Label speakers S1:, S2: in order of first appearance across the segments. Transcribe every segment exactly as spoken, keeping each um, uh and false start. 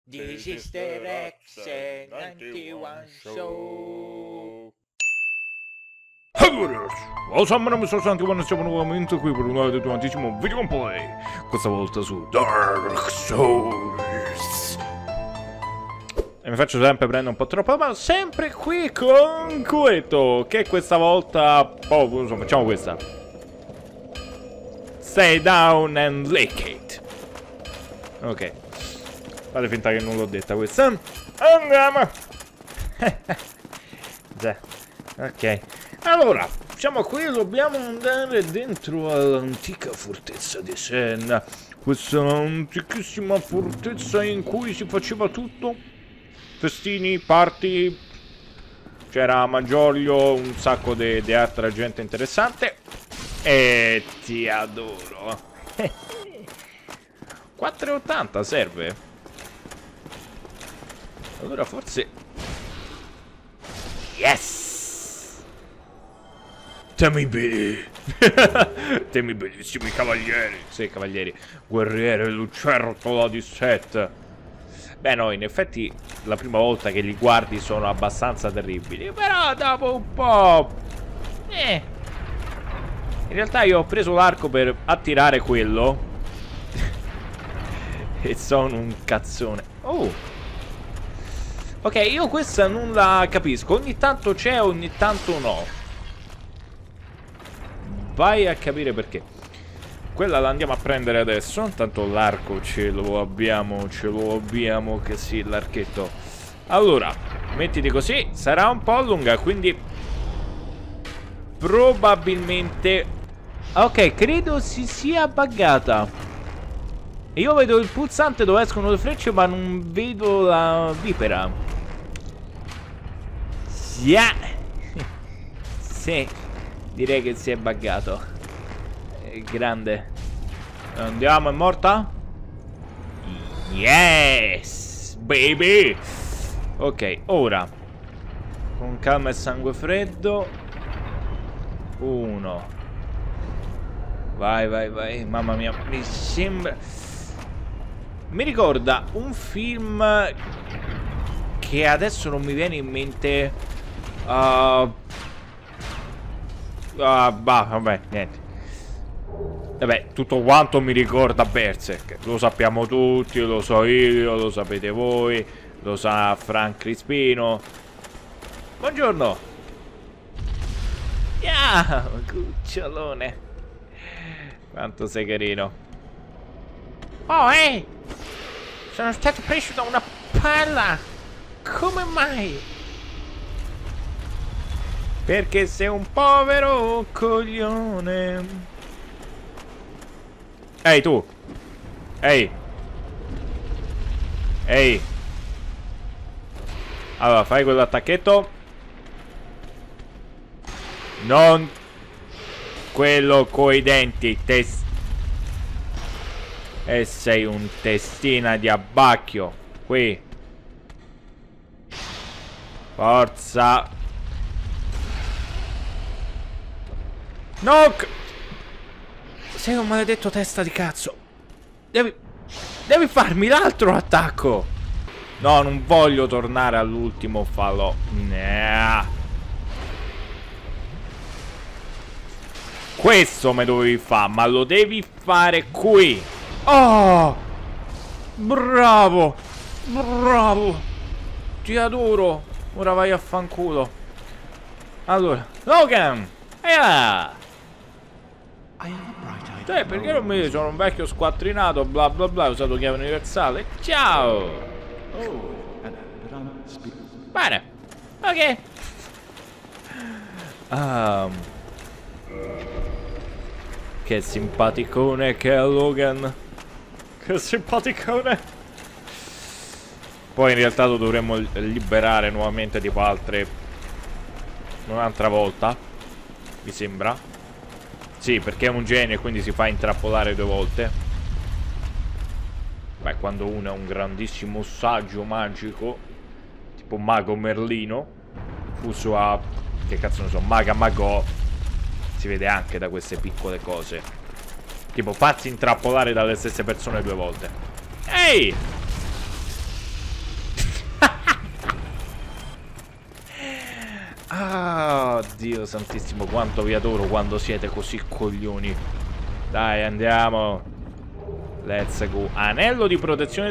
S1: This is the Rex ninety-one Show.
S2: Allora, siamo nel mio Santi, siamo nuovamente qui per un nuovo educatissimo video gameplay. Questa volta su Dark Souls. E mi faccio sempre prendere un po' troppo, ma sempre qui con Cueto, che questa volta... Oh, insomma, facciamo questa. Stay down and lick it. Ok. Fate finta che non l'ho detta questa. Andiamo. Già. Ok. Allora, siamo qui, dobbiamo andare dentro all'antica fortezza di Senna. Questa antichissima fortezza in cui si faceva tutto. Festini, party. C'era Maggiolio, un sacco di altra gente interessante. E ti adoro. quattro e ottanta serve. Allora forse... Yes! Temibili! Temibilissimi cavalieri! Sì, cavalieri. Guerriere lucertola di Set. Beh no, in effetti la prima volta che li guardi sono abbastanza terribili. Però dopo un po'... Eh... In realtà io ho preso l'arco per attirare quello. E sono un cazzone. Oh! Ok, io questa non la capisco. Ogni tanto c'è, ogni tanto no. Vai a capire perché. Quella la andiamo a prendere adesso. Tanto l'arco ce lo abbiamo, ce lo abbiamo, che sì, l'archetto. Allora, mettiti così. Sarà un po' lunga, quindi probabilmente... Ok, credo si sia buggata. Io vedo il pulsante dove escono le frecce, ma non vedo la vipera. Yeah. Sì, direi che si è buggato. È grande. Andiamo, è morta? Yes, baby. Ok, ora con calma e sangue freddo. Uno. Vai, vai, vai. Mamma mia, mi sembra... Mi ricorda un film che adesso non mi viene in mente. Uh, uh, bah, vabbè, niente. Vabbè, tutto quanto mi ricorda Berserk. Lo sappiamo tutti, lo so io, lo sapete voi, lo sa Frank Crispino. Buongiorno. Yeah, cucciolone. Quanto sei carino. Oh, ehi! Hey! Sono stato preso da una palla! Come mai? Perché sei un povero coglione. Ehi, tu! Ehi! Ehi! Allora, fai quell'attacchetto. Non... quello coi denti, test... E sei un testina di abbacchio. Qui. Forza. No. Sei un maledetto testa di cazzo. Devi... Devi farmi l'altro attacco. No, non voglio tornare all'ultimo falò. Nah. Questo me dovevi fare, ma lo devi fare qui. Oh! Bravo! Bravo! Ti adoro! Ora vai a fanculo. Allora, Logan! Eia! Cioè, perché non mi sono un vecchio squattrinato, bla bla bla, ho usato chiave universale. Ciao! Bene! Ok! Um... Che simpaticone che è Logan. Che simpaticone. Poi in realtà lo dovremmo liberare nuovamente tipo altre... un'altra volta. Mi sembra. Sì, perché è un genio e quindi si fa intrappolare due volte. Beh, quando uno è un grandissimo saggio magico, tipo Mago Merlino, fuso a... che cazzo ne so, Maga Magò. Si vede anche da queste piccole cose. Tipo, farsi intrappolare dalle stesse persone due volte. Ehi! Oh, Dio santissimo, quanto vi adoro quando siete così coglioni. Dai, andiamo. Let's go. Anello di protezione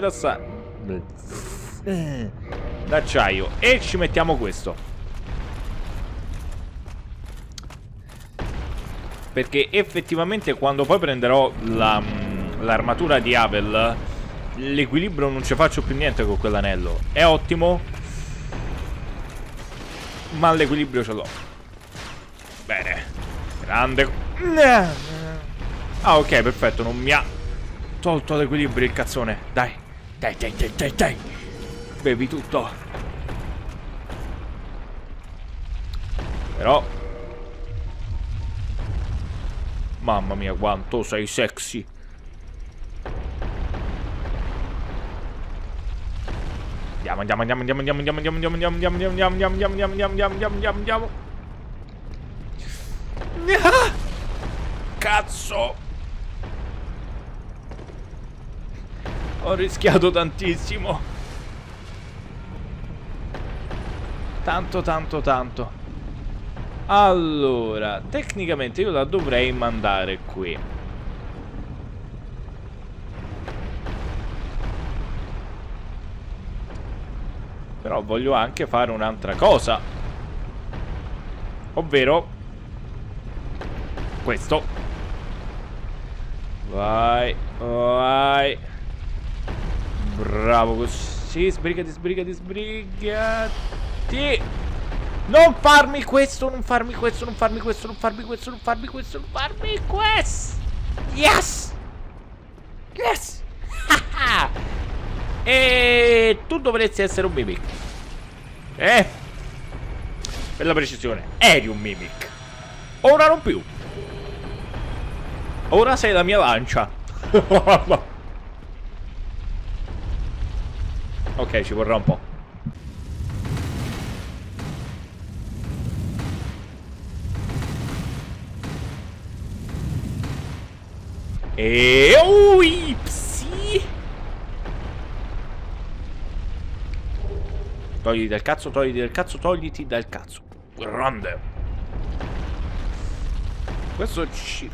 S2: d'acciaio. E ci mettiamo questo. Perché effettivamente quando poi prenderò l'armatura di Havel, l'equilibrio non ci faccio più niente con quell'anello. È ottimo, ma l'equilibrio ce l'ho. Bene. Grande. Ah, ok, perfetto. Non mi ha tolto l'equilibrio il cazzone. Dai. Dai, dai, dai, dai, dai. Bevi tutto. Però mamma mia, quanto sei sexy. Andiamo, andiamo, andiamo, andiamo, andiamo, andiamo, andiamo, andiamo, andiamo, andiamo, andiamo, andiamo, andiamo, andiamo, andiamo, andiamo, andiamo. Cazzo. Ho rischiato tantissimo. Tanto, tanto, tanto. Allora, tecnicamente io la dovrei mandare qui. Però voglio anche fare un'altra cosa. Ovvero questo. Vai, vai. Bravo così. Sbrigati, sbrigati, sbrigati. Non farmi questo, non farmi questo, non farmi questo, non farmi questo, non farmi questo, non farmi questo. Yes! Yes! E tu dovresti essere un mimic. Eh? Per la precisione, eri un mimic. Ora non più. Ora sei la mia lancia. Ok, ci vorrà un po'. E ui, psi. Togliti dal cazzo, togliti dal cazzo, togliti dal cazzo. Grande. Questo ci...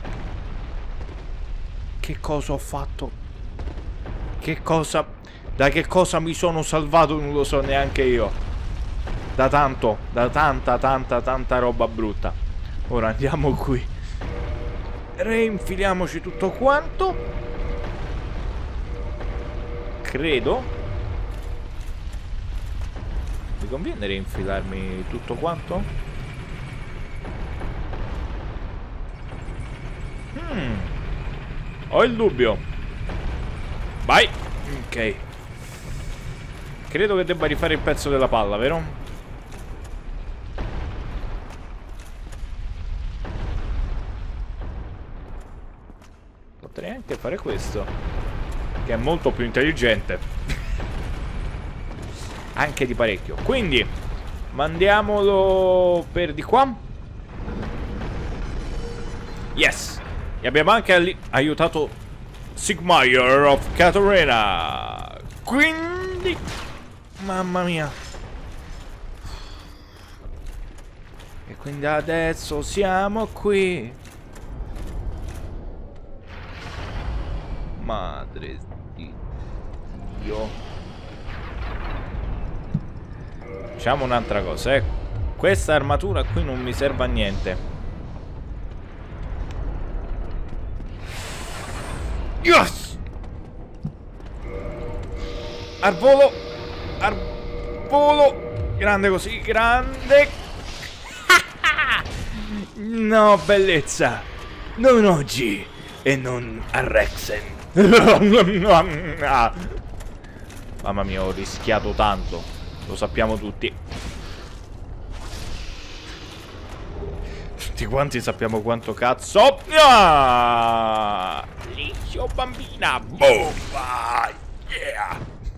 S2: Che cosa ho fatto? Che cosa... Da che cosa mi sono salvato non lo so neanche io. Da tanto, da tanta, tanta, tanta roba brutta. Ora andiamo qui. Reinfiliamoci tutto quanto. Credo. Mi conviene reinfilarmi tutto quanto? Hmm. Ho il dubbio. Vai. Ok. Credo che debba rifare il pezzo della palla, vero? Potrei anche fare questo, che è molto più intelligente. Anche di parecchio. Quindi mandiamolo per di qua. Yes. E abbiamo anche aiutato Sigmire of Catarina. Quindi mamma mia. E quindi adesso siamo qui. Madre di Dio. Facciamo un'altra cosa, eh. Questa armatura qui non mi serve a niente. Yes! Al volo. Al volo. Grande così, grande. No, bellezza. Non oggi. E non a Rexen. Mamma mia, ho rischiato tanto. Lo sappiamo tutti. Tutti quanti sappiamo quanto cazzo. Ah! Liscio bambina. Bomba. Yeah.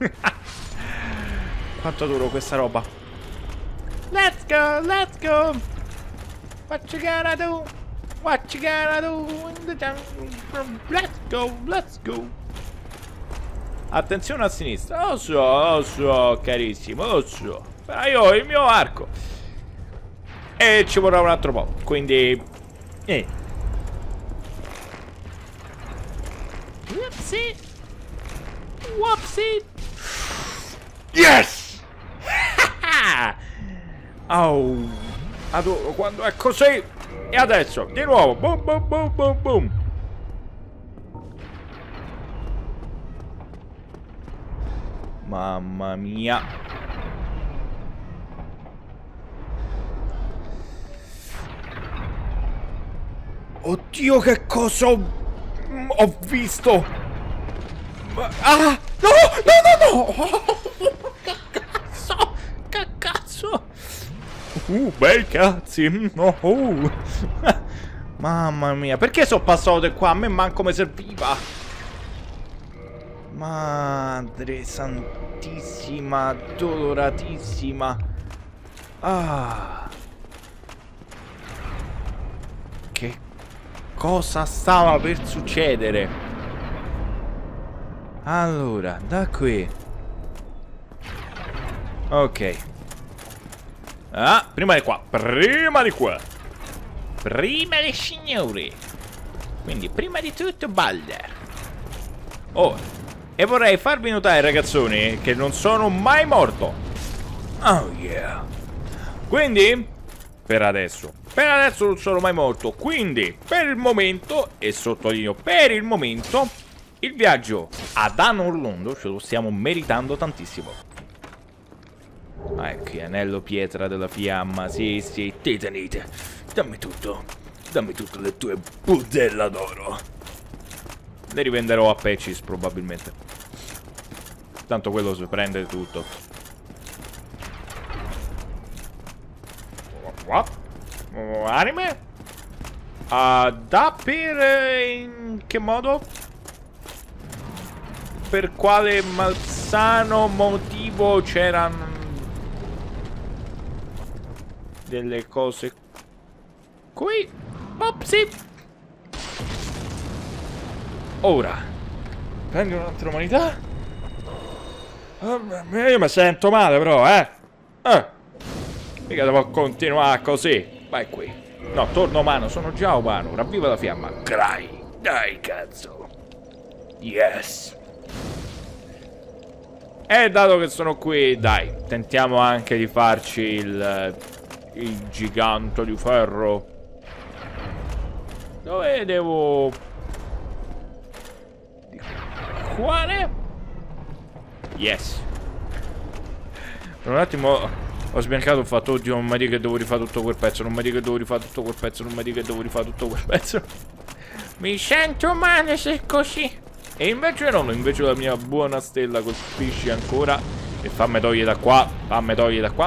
S2: Quanto duro questa roba. Let's go, let's go. What you gonna do? What you gonna do in the jungle? Let's go, let's go. Attenzione a sinistra. Lo so, lo so, carissimo, lo so. Però io ho il mio arco. E ci vorrà un altro po'. Quindi... Eh. Whoopsie. Whoopsie. Yes! Oh, adoro quando è così. E adesso, di nuovo. Boom, boom, boom, boom, boom. Mamma mia. Oddio, che cosa ho, ho visto. Ma, ah, no, no, no, no. Che cazzo, che cazzo. Uh, bei cazzi. No. Uh. Mamma mia, perché sono passato di qua? A me manco mi serviva. Madre santissima, doloratissima. Ah. Che cosa stava per succedere? Allora, da qui. Ok. Ah, prima di qua. Prima di qua. Prima dei signori. Quindi, prima di tutto, Balder. Oh. E vorrei farvi notare, ragazzoni, che non sono mai morto. Oh yeah. Quindi, per adesso, per adesso non sono mai morto. Quindi, per il momento, e sottolineo per il momento, il viaggio ad Anor Londo ce lo stiamo meritando tantissimo. Ecco, anello pietra della fiamma. Sì, sì, titanite. Dammi tutto. Dammi tutte le tue budella d'oro. Le rivenderò a Pecis probabilmente. Tanto quello si prende tutto. What? Anime? Uh, da per... in che modo? Per quale malsano motivo c'erano delle cose qui? Opsi! Ora prendi un'altra umanità. Oh, io mi sento male però, eh Eh mica devo continuare così. Vai qui. No, torno umano, sono già umano. Ravviva la fiamma. Crai. Dai, cazzo. Yes. E dato che sono qui, dai, tentiamo anche di farci il Il gigante di ferro. Dove devo... Quale? Yes. Per un attimo ho sbiancato, ho fatto, oddio, non mi dica che devo rifare tutto quel pezzo, non mi dica che devo rifare tutto quel pezzo, non mi dica che devo rifare tutto quel pezzo. Mi sento male se è così. E invece no, invece la mia buona stella colpisce ancora. E fammi togliere da qua, fammi togliere da qua.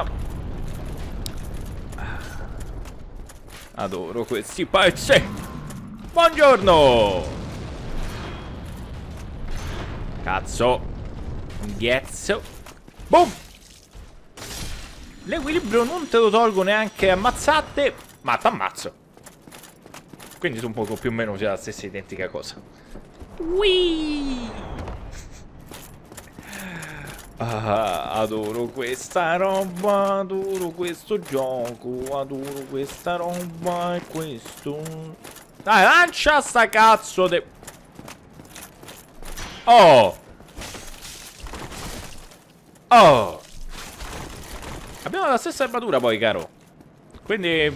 S2: Adoro questi pezzi. Buongiorno. Cazzo. Ghiezzo. Boom. L'equilibrio non te lo tolgo neanche ammazzate, ma t'ammazzo. Quindi tu un poco più o meno sia la stessa identica cosa. Whee! Ah, adoro questa roba, adoro questo gioco, adoro questa roba e questo. Dai, lancia sta cazzo de... Oh! Oh! Abbiamo la stessa armatura poi, caro. Quindi...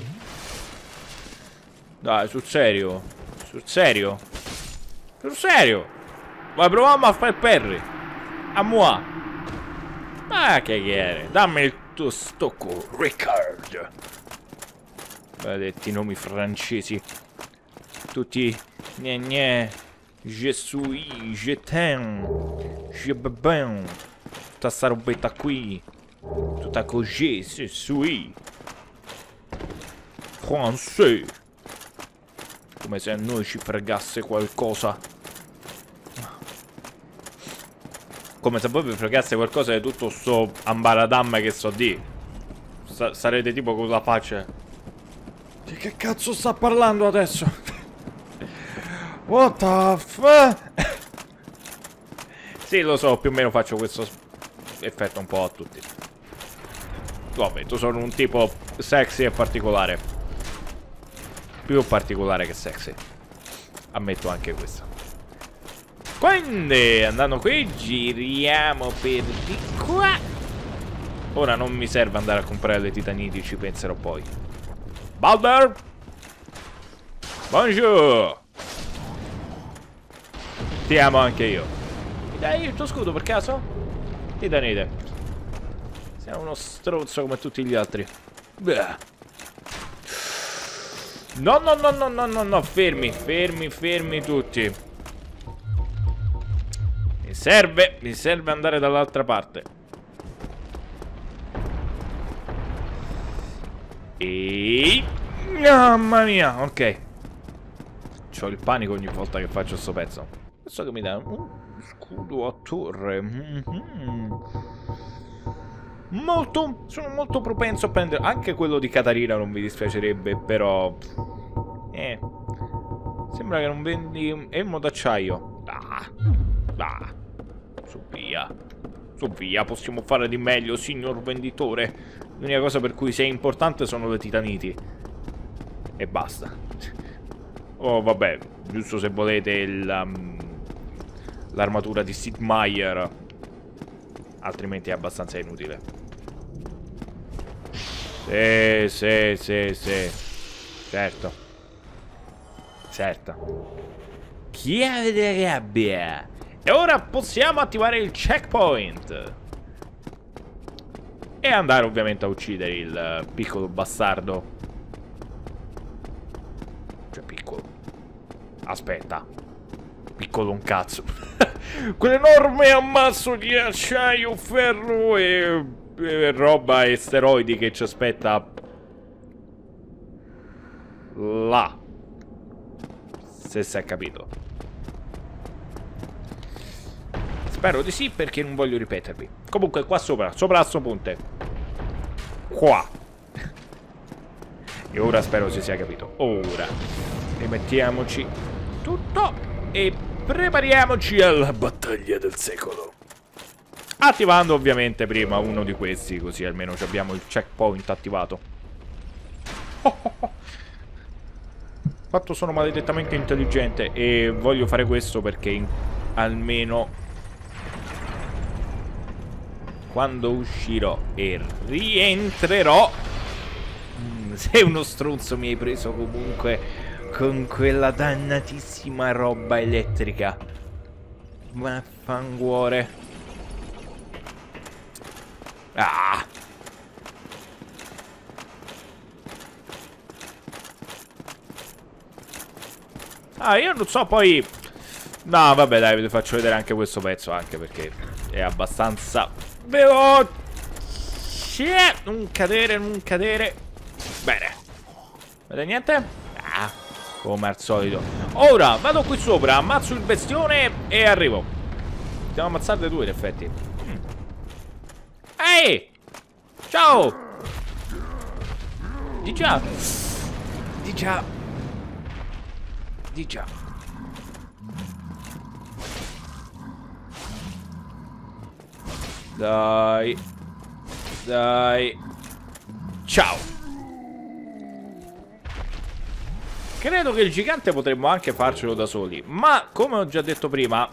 S2: Dai, sul serio? Sul serio? Sul serio? Vai, proviamo a fare Perry. A moi. Ma che chiede? Dammi il tuo stocco, Ricard. Maledetti nomi francesi. Tutti... Gne gne. Je suis, je t'aime. Je beben. Tutta sta robetta qui. Tutta così, je suis. Français. Come se a noi ci fregasse qualcosa. Come se voi vi fregasse qualcosa di tutto sto ambaradam che so di. Sa sarete tipo con la faccia. Di che cazzo sta parlando adesso? What the fuck? Sì, lo so, più o meno faccio questo effetto un po' a tutti. Vabbè, tu sono un tipo sexy e particolare. Più particolare che sexy. Ammetto anche questo. Quindi, andando qui, giriamo per di qua. Ora non mi serve andare a comprare le titaniti, ci penserò poi. Baldur! Bonjour! Ti amo anche io. Mi dai il tuo scudo per caso? Titanite. Sei uno stronzo come tutti gli altri. Beh. No, no, no, no, no, no, no, fermi, fermi, fermi tutti. Mi serve, mi serve andare dall'altra parte. E... mamma mia, ok. C'ho il panico ogni volta che faccio sto pezzo. Questo che mi dà un scudo a torre. Mm-hmm. Molto, sono molto propenso a prendere. Anche quello di Catarina non mi dispiacerebbe, però... Eh... Sembra che non vendi elmo d'acciaio. Ah, ah. Su via. Su via, possiamo fare di meglio, signor venditore. L'unica cosa per cui sei importante sono le titaniti. E basta. Oh, vabbè, giusto se volete il... Um, l'armatura di Sid Meier. Altrimenti è abbastanza inutile. Sì, sì, sì, sì. Certo. Certo. Chiave da gabbia. E ora possiamo attivare il checkpoint. E andare ovviamente a uccidere il uh, piccolo bastardo. Cioè piccolo. Aspetta. Piccolo un cazzo. Quell'enorme ammasso di acciaio, ferro e, e roba e steroidi che ci aspetta là. Se si è capito. Spero di sì, perché non voglio ripetervi. Comunque qua sopra, sopra sto ponte. Qua. E ora spero si sia capito. Ora rimettiamoci tutto e prepariamoci alla battaglia del secolo. Attivando ovviamente prima uno di questi, così almeno abbiamo il checkpoint attivato. Oh, oh, oh. Quanto sono maledettamente intelligente. E voglio fare questo perché in, almeno quando uscirò e rientrerò. mm, Sei uno stronzo, mi hai preso comunque con quella dannatissima roba elettrica. Vaffancuore. Ah. Ah, io non so poi. No, vabbè, dai, vi faccio vedere anche questo pezzo, anche perché è abbastanza veloce. Non cadere, non cadere. Bene. Vede niente? Ah, come al solito. Ora, vado qui sopra, ammazzo il bestione e arrivo. Devo ammazzarne due, in effetti. mm. Ehi! Ciao! Di già. Di già. Di già. Dai. Dai. Ciao. Credo che il gigante potremmo anche farcelo da soli. Ma, come ho già detto prima...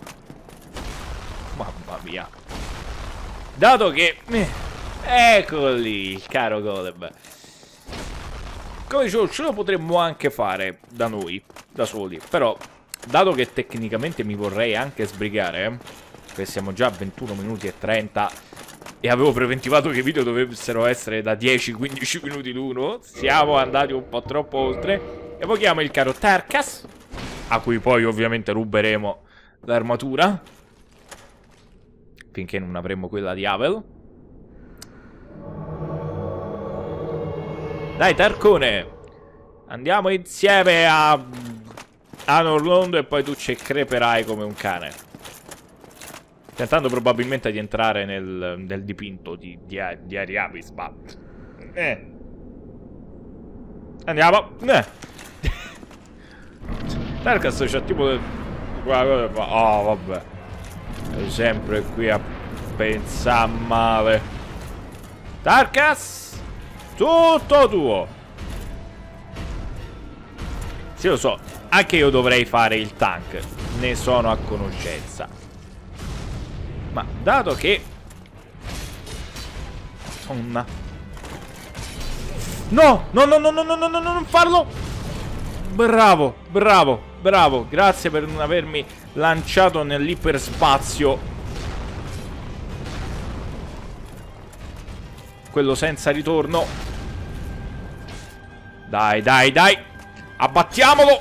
S2: Mamma mia. Dato che... Eccolo lì, il caro Golem. Come dicevo, ce lo potremmo anche fare da noi, da soli. Però, dato che tecnicamente mi vorrei anche sbrigare, eh, che siamo già a ventuno minuti e trenta e avevo preventivato che i video dovessero essere da dieci quindici minuti l'uno, siamo andati un po' troppo oltre. Evochiamo il caro Tarkas, a cui poi ovviamente ruberemo l'armatura, finché non avremo quella di Havel. Dai Tarcone, andiamo insieme a a Norlondo e poi tu ci creperai come un cane, tentando probabilmente di entrare nel, nel dipinto di, di, di Ariabis, ma... Eh. Andiamo. Eh. Tarkas c'è tipo... Oh, vabbè. È sempre qui a pensare male. Tarkas! Tutto tuo. Sì, lo so. Anche io dovrei fare il tank. Ne sono a conoscenza. Ma dato che...Onna. No! No, no, no, no, no, no, no, non farlo! Bravo, bravo, bravo. Grazie per non avermi lanciato nell'iperspazio. Quello senza ritorno. Dai, dai, dai. Abbattiamolo.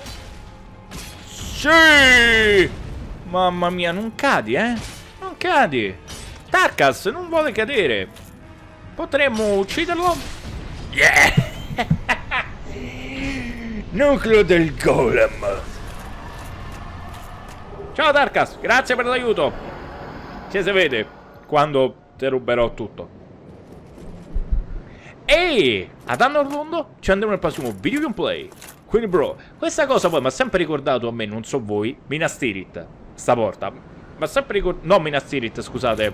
S2: Sì. Mamma mia, non cadi, eh? Non cadi. Tarkas non vuole cadere. Potremmo ucciderlo? Yeah. Nucleo del golem. Ciao Tarkas, grazie per l'aiuto. Ci si vede quando ti ruberò tutto. Ehi, ad anno rondo ci andremo nel prossimo video gameplay. Quindi bro, questa cosa poi mi ha sempre ricordato a me, non so voi, Minas Tirith. Sta porta mi ha sempre ricordato, no Minas Tirith, scusate,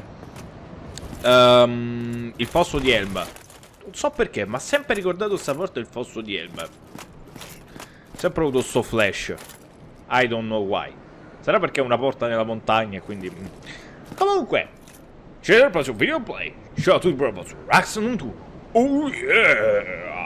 S2: um, il fosso di Helm. Non so perché, ma ha sempre ricordato sta porta il fosso di Helm. Sempre avuto sto flash. I don't know why. Sarà perché è una porta nella montagna, quindi... Comunque, ci vediamo nel prossimo video gameplay. Ciao a tutti, bro, su Raxon tu. Oh yeah!